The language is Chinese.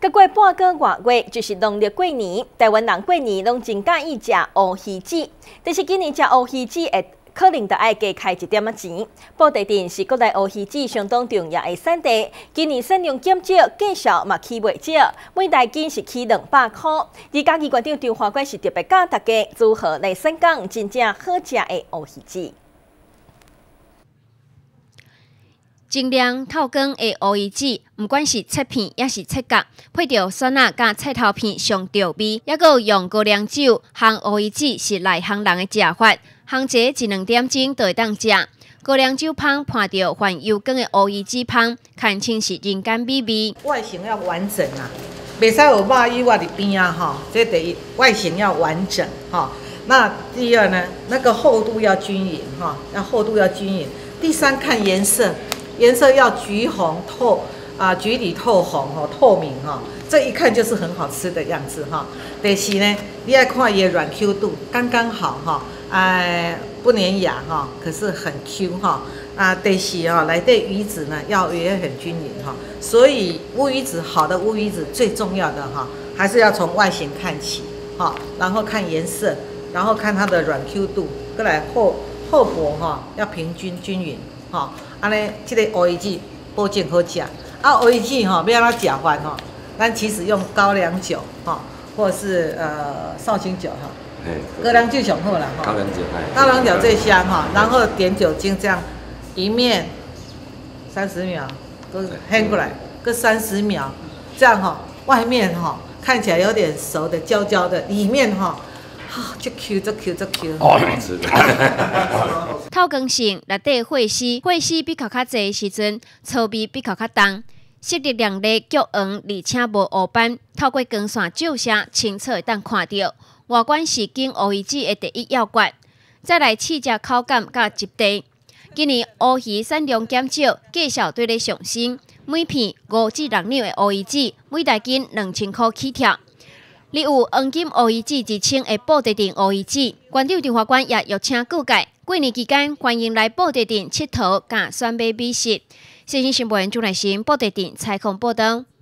再过半个外月就是农历过年，台湾人过年拢真介意食乌鱼子，但是今年食乌鱼子会可能就爱加开一点仔钱。布袋镇是国内乌鱼子相当重要的产地，今年产量减少，价数嘛起袂少，每台斤是起200块。而嘉义县长张华贵是特别教大家如何来选讲真正好食的乌鱼子。 精亮透光的乌鱼子，不管是切片也是切角，配着酸辣甲菜头片上调味，还佫用高粱酒烘乌鱼子是内行人的食法，烘chế1-2点钟就会当食。高粱酒芳伴着泛油光的乌鱼子芳，堪称是人间美味。 外形要完整啊，袂使有肉油啊伫边啊哈，这第一外形要完整哈。那第二呢，那个厚度要均匀哈，厚度要均匀。第三看颜色。 颜色要橘红透橘里透红透明这一看就是很好吃的样子哈。第四呢，你要看伊的软 Q 度刚刚好不粘牙可是很 Q 第四内底鱼子呢也很均匀所以乌鱼子好的乌鱼子最重要的还是要从外形看起然后看颜色，然后看它的软 Q 度，再来厚薄要平均均匀安尼，这个乌鱼子保证好食。乌鱼子要安怎食法咱其实用高粱酒或者是绍兴酒高粱酒上好啦高粱酒最香然后点酒精这样一面30秒，都掀过来，各30秒，这样外面看起来有点熟的焦焦的，里面就 Q 就 Q 就 Q。 好吃。 透光性内底血丝比较较济时阵，粗味比较较重，色泽亮丽橘黄，而且无乌斑。透过光线照射，清楚会当看到。外观是拣乌鱼子的第一要诀。再来试食口感甲质地。今年乌鱼产量减少，价数对咧上升，每片5至6两的乌鱼子，每台斤2000块起跳。 你有黄金乌鱼子之称的布袋镇乌鱼子，县长张华官也邀请各界过年期间欢迎来布袋镇佚佗，甲选买美食。新新闻主内心布袋镇采访报道。